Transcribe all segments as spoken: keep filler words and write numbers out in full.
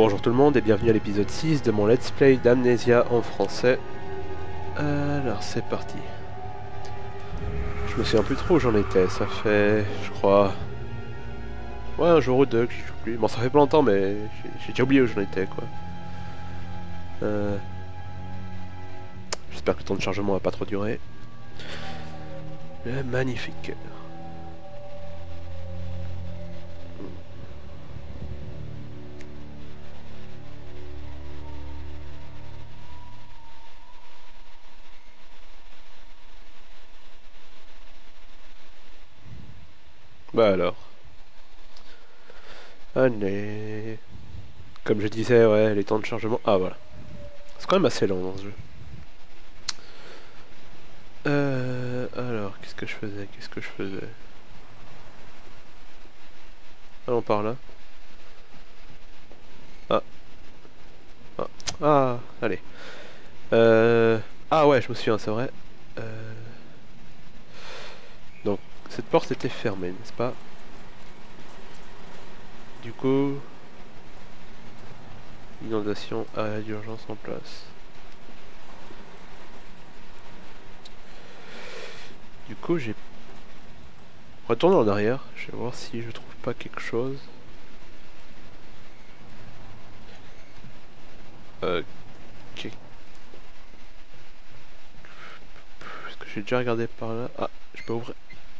Bonjour tout le monde et bienvenue à l'épisode six de mon let's play d'Amnesia en français. Alors c'est parti. Je me souviens plus trop où j'en étais, ça fait, je crois... Ouais, un jour ou deux que je joue plus. Bon, ça fait pas longtemps mais j'ai déjà oublié où j'en étais quoi. Euh... J'espère que le temps de chargement va pas trop durer. Le magnifique cœur. Bah alors. Allez. Comme je disais, ouais, les temps de chargement... Ah voilà. C'est quand même assez lent dans ce jeu. Euh... Alors, qu'est-ce que je faisais Qu'est-ce que je faisais Allons par là. Ah. Ah. Ah. Allez. Euh... Ah ouais, je me souviens, c'est vrai. Euh... Donc, cette porte était fermée, n'est-ce pas? Du coup... Inondation à d'urgence en place. Du coup, j'ai... Retourne en arrière, je vais voir si je trouve pas quelque chose. Euh... Ok. Est-ce que j'ai déjà regardé par là? Ah, je peux ouvrir.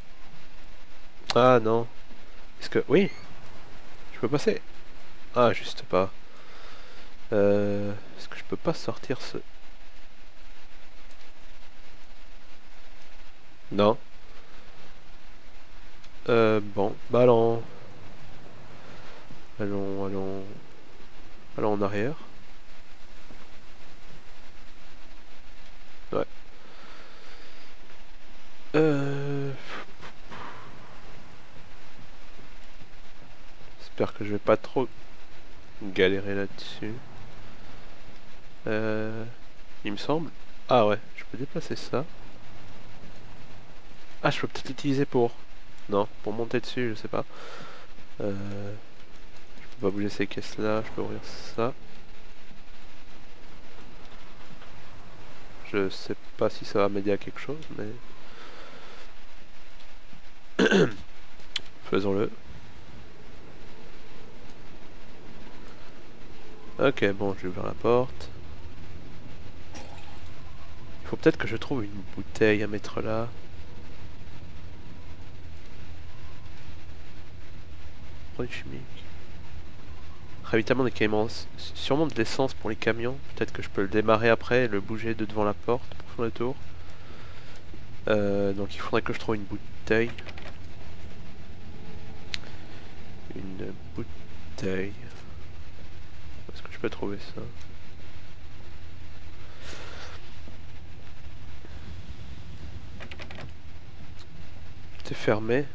Ah non. Est-ce que... Oui, je peux passer. Ah, juste pas. Euh... Est-ce que je peux pas sortir ce... Non. Euh, bon. Bah allons... Allons, allons... Allons en arrière. Ouais. Euh... J'espère que je vais pas trop galérer là-dessus. Euh... Il me semble... Ah ouais, je peux déplacer ça. Ah, je peux peut-être l'utiliser pour... Non, pour monter dessus, je sais pas. Euh... Je peux pas bouger ces caisses-là, je peux ouvrir ça. Je sais pas si ça va m'aider à quelque chose, mais... Faisons-le. Ok, bon, j'ai ouvert la porte. Il faut peut-être que je trouve une bouteille à mettre là. Produit chimique. Ravitaillement des camions. Sûrement de l'essence pour les camions. Peut-être que je peux le démarrer après et le bouger de devant la porte pour faire le tour. Euh, donc il faudrait que je trouve une bouteille. Une bouteille. Où est-ce que je peux trouver ça? C'est fermé.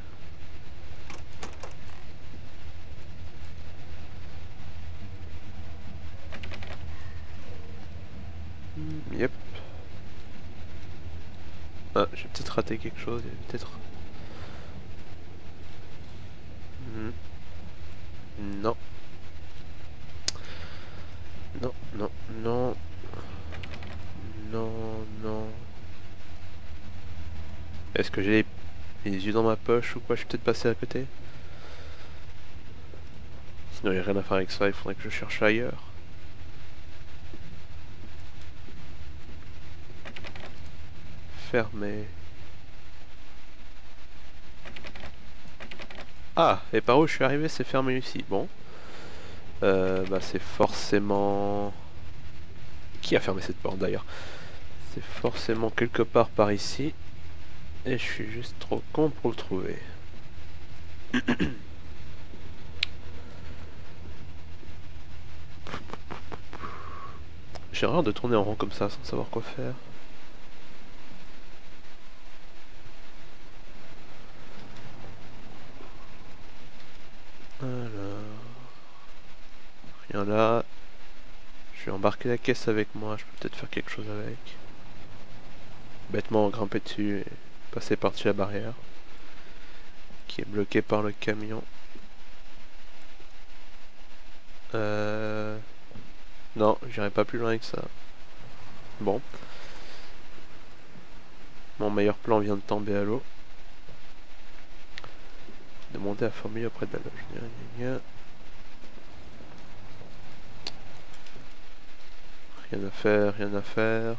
Yep. Ah, j'ai peut-être raté quelque chose. Peut-être. Hmm. Non. Non, non, non. Non, non. Est-ce que j'ai les yeux dans ma poche ou quoi? Je suis peut-être passé à côté. Sinon il n'y a rien à faire avec ça, il faudrait que je cherche ailleurs. Fermé. Ah, et par où je suis arrivé, c'est fermé ici. Bon. Euh, bah c'est forcément... Qui a fermé cette porte d'ailleurs? C'est forcément quelque part par ici. Et je suis juste trop con pour le trouver. J'ai horreur de tourner en rond comme ça sans savoir quoi faire. Alors... Rien là. Je vais embarquer la caisse avec moi, je peux peut-être faire quelque chose avec. Bêtement grimper dessus et passer par-dessus la barrière. Qui est bloquée par le camion. Euh... Non, j'irai pas plus loin que ça. Bon. Mon meilleur plan vient de tomber à l'eau. Demander à formuler auprès de la loge. Gna, gna, gna. Rien à faire, rien à faire.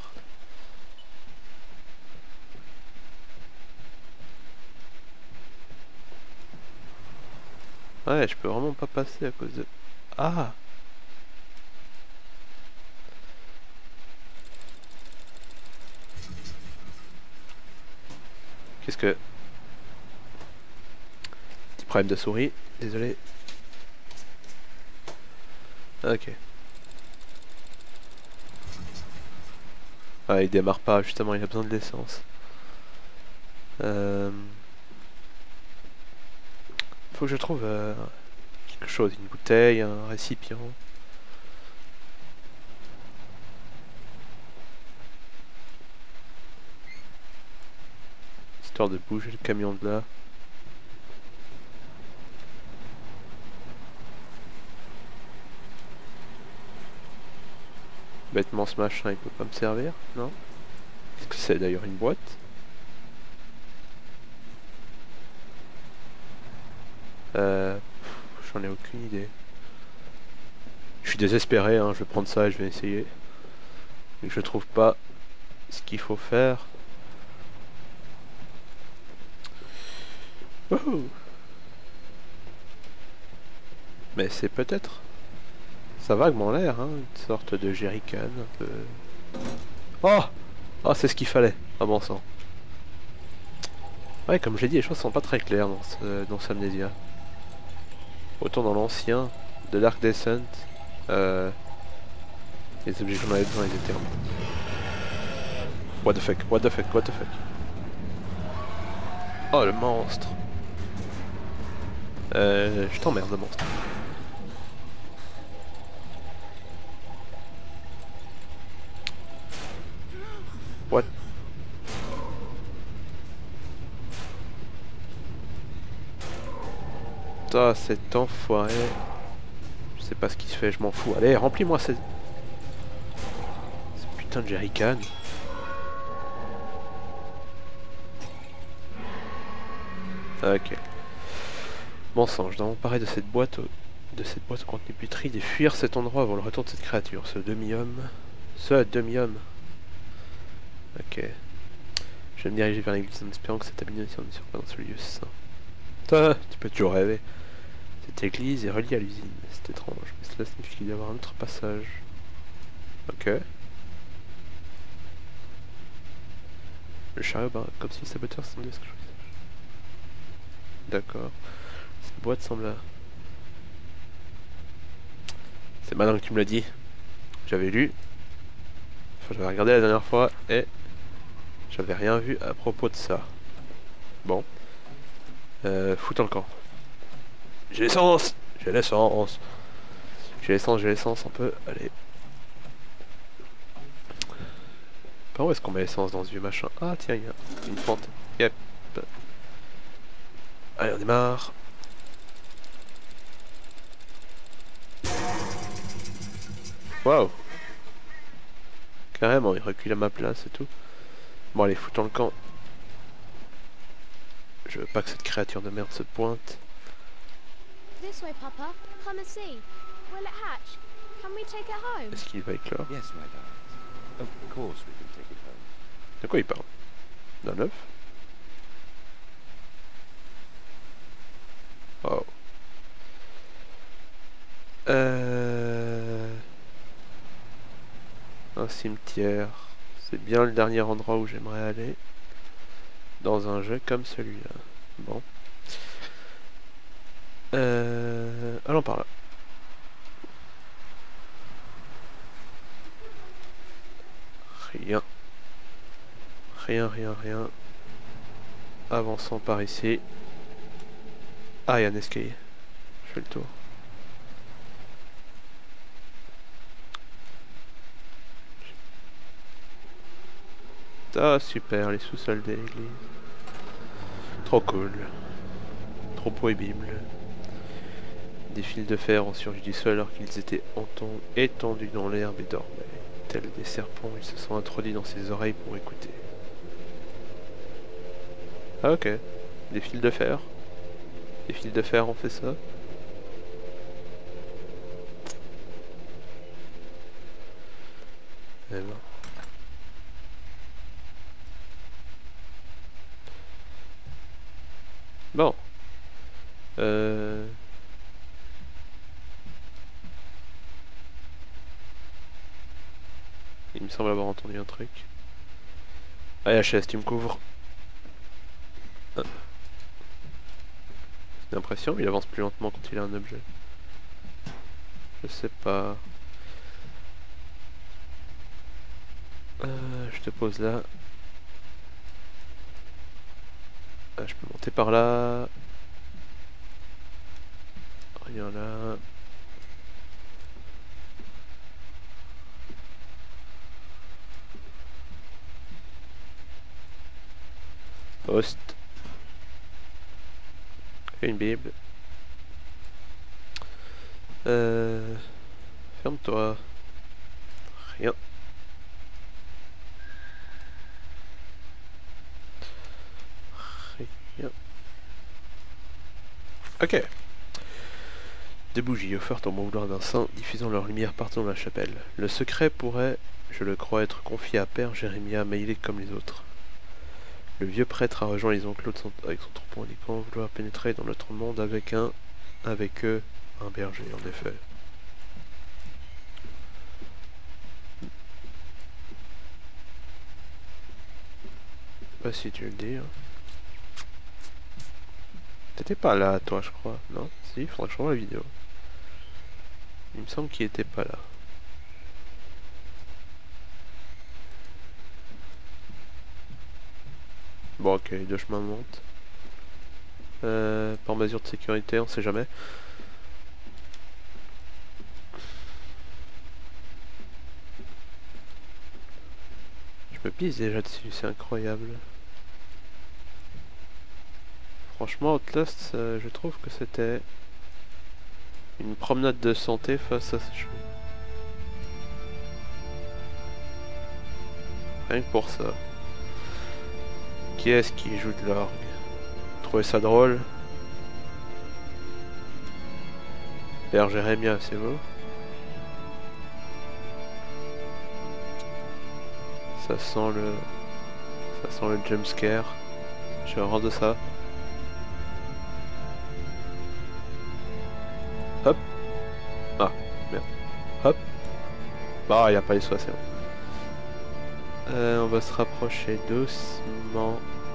Ouais, je peux vraiment pas passer à cause de... Ah! Qu'est-ce que... Petit problème de souris, désolé. Ok. Ah, il démarre pas, justement, il a besoin de l'essence. Euh... Faut que je trouve euh, quelque chose, une bouteille, un récipient. Histoire de bouger le camion de là. Bêtement ce machin il peut pas me servir, non? Qu'est-ce que c'est d'ailleurs, une boîte? Euh... J'en ai aucune idée. Je suis désespéré, hein, je vais prendre ça et je vais essayer. Mais je trouve pas ce qu'il faut faire. Wouhou! Mais c'est peut-être... Ça a vaguement l'air, hein, une sorte de jerrycan un peu... Oh! Oh, c'est ce qu'il fallait, à bon sang. Ouais, comme j'ai dit, les choses sont pas très claires dans, ce, dans Amnesia. Autant dans l'ancien, de l'Arc Descent, euh, les objets qu'on avait besoin, ils étaient... What the fuck, what the fuck, what the fuck. Oh, le monstre. Euh, je t'emmerde, le monstre. What? Ah, cet enfoiré. Je sais pas ce qui se fait, je m'en fous. Allez, remplis-moi cette... Ce putain de jerrycan. Ok. Bon sang, je dois m'emparer de cette boîte au... de cette boîte au contenu putride et fuir cet endroit avant le retour de cette créature. Ce demi-homme... Ce demi-homme... Ok. Je vais me diriger vers l'église en espérant que cette abomination ne soit pas dans ce lieu saint. Ah, tu peux toujours rêver. Cette église est reliée à l'usine. C'est étrange, mais cela signifie qu'il doit y avoir un autre passage. Ok. Le chariot, bah, comme si le saboteur semblait ce que je faisais. D'accord. Cette boîte semble... C'est malin que tu me l'as dit. J'avais lu. Enfin, j'avais regardé la dernière fois et... J'avais rien vu à propos de ça. Bon. Euh, foutons le camp. J'ai l'essence! J'ai l'essence! J'ai l'essence, j'ai l'essence un peu. Allez. Par où est-ce qu'on met l'essence dans ce vieux machin? Ah tiens, il y a une fente. Yep. Allez, on démarre. Waouh! Carrément, il recule à ma place et tout. Bon allez, foutons le camp. Je veux pas que cette créature de merde se pointe. This way, Papa. Come and see. Will it hatch? Can we take it home? Est-ce qu'il va éclore? Yes, my darling. Of course we can take it home. De quoi il parle? D'un œuf? Oh. Euh... Un cimetière. C'est bien le dernier endroit où j'aimerais aller. Dans un jeu comme celui-là. Bon. Euh... Allons par là. Rien. Rien, rien, rien. Avançons par ici. Ah, il y a un escalier. Je fais le tour. Ah, super, les sous-sols de l'église. Trop cool. Trop prohibible. Des fils de fer ont surgi du sol alors qu'ils étaient étendus dans l'herbe et dormaient. Tels des serpents, ils se sont introduits dans ses oreilles pour écouter. Ah ok, des fils de fer. Des fils de fer ont fait ça. Eh ben. Bon. Euh... Il me semble avoir entendu un truc. Ah, H S, tu me couvres. Ah. J'ai l'impression, il avance plus lentement quand il a un objet. Je sais pas. Euh, je te pose là. Ah, je peux monter par là. Rien là. Poste. Une Bible. Euh... Ferme-toi. Rien. Rien. Ok. Des bougies offertes au vouloir d'un saint, diffusant leur lumière partout dans la chapelle. Le secret pourrait, je le crois, être confié à Père Jérémia, mais il est comme les autres. Le vieux prêtre a rejoint les enclos de son, avec son troupeau indiquant vouloir pénétrer dans notre monde avec un, avec eux, un berger, en effet. Pas si tu le dis. Hein. T'étais pas là, toi, je crois. Non? Si, franchement, la vidéo. Il me semble qu'il était pas là. Bon, ok, deux chemins montent. Euh, par mesure de sécurité, on sait jamais. Je me pisse déjà dessus, c'est incroyable. Franchement, Outlast, euh, je trouve que c'était une promenade de santé face à ces choses. Rien que pour ça. Qui est-ce qui joue de l'orgue? Trouvez ça drôle? Père Jérémia, c'est vous? Ça sent le... Ça sent le jumpscare. J'ai horreur de ça. Hop. Ah, merde. Hop. Bah, il n'y a pas les soins, c'est bon. Euh, on va se rapprocher doucement.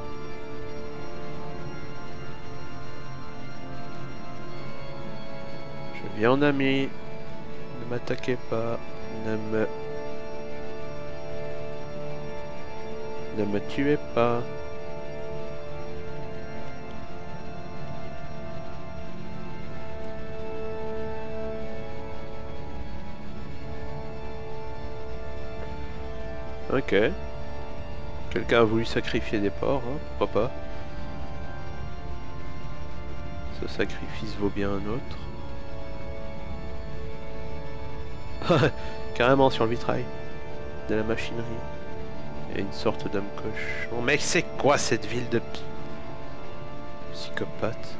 Je viens en ami. Ne m'attaquez pas. Ne me... Ne me tuez pas. Ok. Quelqu'un a voulu sacrifier des porcs, hein, pourquoi pas. Ce sacrifice vaut bien un autre. Carrément sur le vitrail de la machinerie. Il y a une sorte d'homme cochon. Mais c'est quoi cette ville de psychopathe?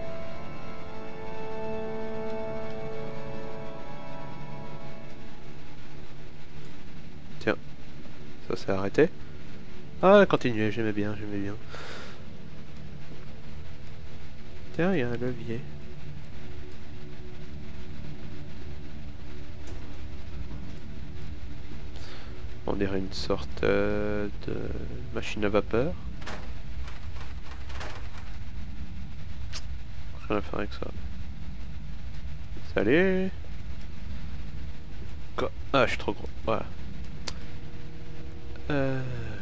Tiens. Ça s'est arrêté. Ah, continuez, j'aimais bien, j'aimais bien. Tiens, il y a un levier. On dirait une sorte euh, de machine à vapeur. Rien à faire avec ça. Salut. Quoi? Ah, je suis trop gros. Voilà. Euh...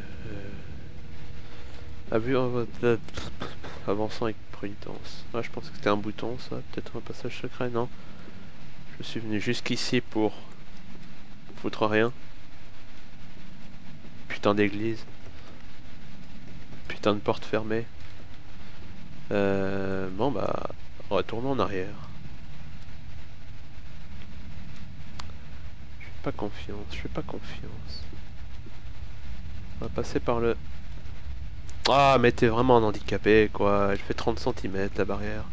A vu en votre... Avançant avec prudence. Ah, je pense que c'était un bouton, ça. Peut-être un passage secret, non? Je suis venu jusqu'ici pour... foutre rien. Putain d'église. Putain de porte fermée. Euh... Bon bah... Retournons en arrière. pas confiance, je fais pas confiance. On va passer par le... Ah, mais t'es vraiment un handicapé, quoi. Elle fait trente centimètres, la barrière.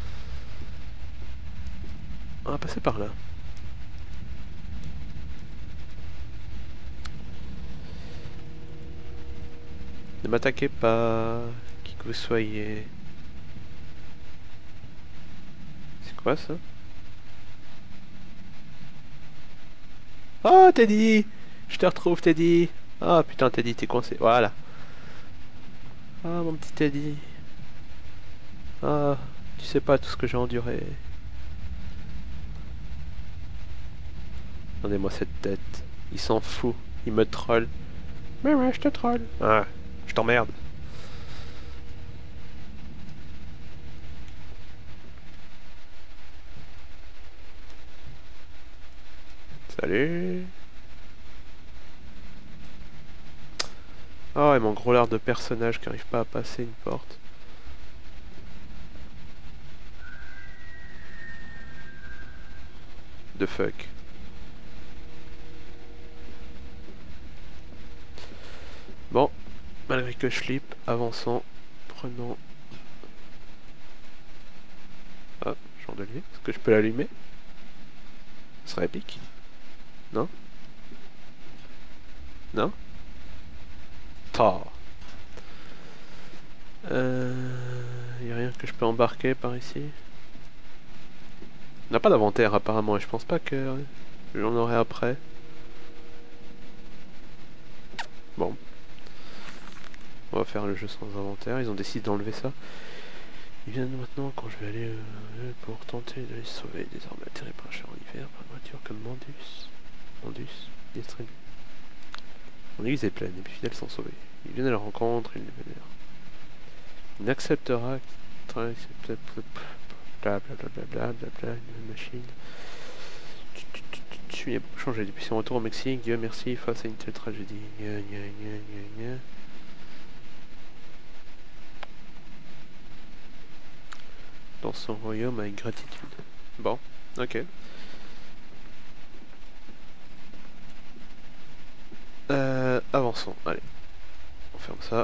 On va passer par là. Ne m'attaquez pas, qui que vous soyez. C'est quoi ça? Oh Teddy! Je te retrouve Teddy! Ah putain Teddy, t'es coincé. Voilà. Ah mon petit Teddy. Ah, tu sais pas tout ce que j'ai enduré. Regardez-moi cette tête. Il s'en fout. Il me troll. Mais ouais, je te troll. Ah, je t'emmerde. Salut. Oh, et mon gros lard de personnage qui arrive pas à passer une porte. The fuck. Bon, malgré que je flippe, avançons, prenons... Ah, chandelier, est-ce que je peux l'allumer? Ce serait épique. Non? Non? Ta. Euh... Y a rien que je peux embarquer par ici? On n'a pas d'inventaire apparemment et je pense pas que j'en aurai après. Bon. On va faire le jeu sans inventaire, ils ont décidé d'enlever ça. Ils viennent maintenant quand je vais aller euh, pour tenter de les sauver. Désormais atterrés par un cher en hiver par une voiture comme Mandus. Mandus, distribue. Mon église est pleine et puis fidèles sont sauvés. Ils viennent à la rencontre, ils les vénèrent. Il n'acceptera qu'il blablabla, une machine. Tu es changé depuis son retour au Mexique. Dieu merci face à une telle tragédie. Gna, gna, gna, gna, gna. Dans son royaume avec gratitude. Bon, ok. Euh, avançons, allez. On ferme ça.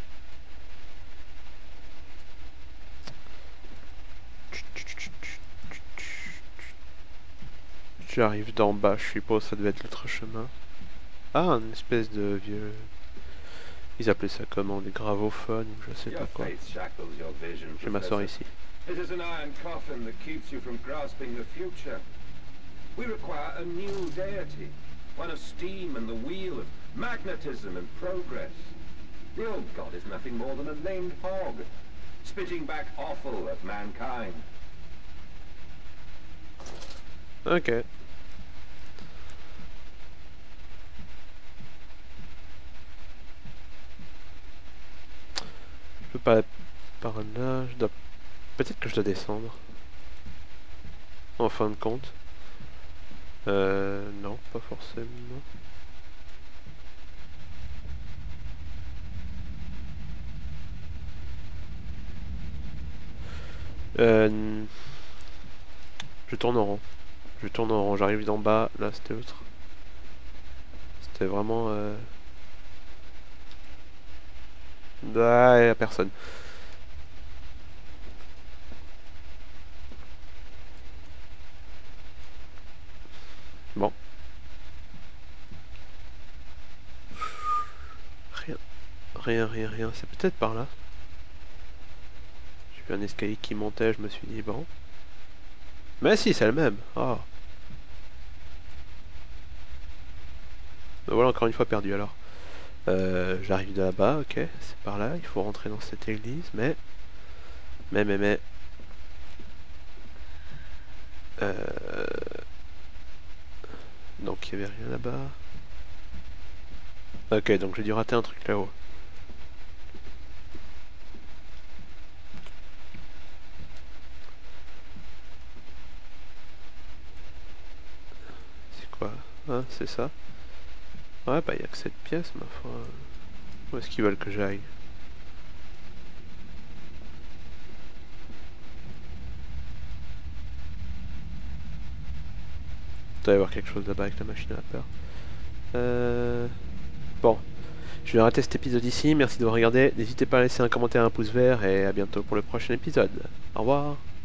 J'arrive d'en bas, je suppose ça devait être l'autre chemin. Ah, une espèce de vieux... Ils appelaient ça comment? Des gravophones ou je sais pas quoi. Je vais m'asseoir ici. It is an iron coffin that keeps you from grasping the future. We require a new deity, one of steam and the wheel, of magnetism and progress. The old god is nothing more than a lamed hog, spitting back offal at mankind. Ok. Je peux pas aller par là, je dois... Peut-être que je dois descendre. En fin de compte. Euh... Non, pas forcément. Euh... Je tourne en rond. Je tourne en rond, j'arrive d'en bas, là c'était autre. C'était vraiment... Euh... Ah, y a personne. Bon. Rien. Rien, rien, rien. C'est peut-être par là. J'ai vu un escalier qui montait, je me suis dit bon. Mais si, c'est le même. Oh. Me voilà encore une fois perdu alors. Euh, J'arrive de là-bas, ok. C'est par là, il faut rentrer dans cette église, mais... Mais, mais, mais... Euh... Donc il n'y avait rien là-bas. Ok, donc j'ai dû rater un truc là-haut. C'est quoi? Hein, c'est ça? Ouais, bah il n'y a que cette pièce, ma foi. Où est-ce qu'ils veulent que j'aille? doit y avoir quelque chose là-bas avec la machine à vapeur. Euh... Bon, je vais arrêter cet épisode ici. Merci d'avoir regardé. N'hésitez pas à laisser un commentaire, un pouce vert et à bientôt pour le prochain épisode. Au revoir.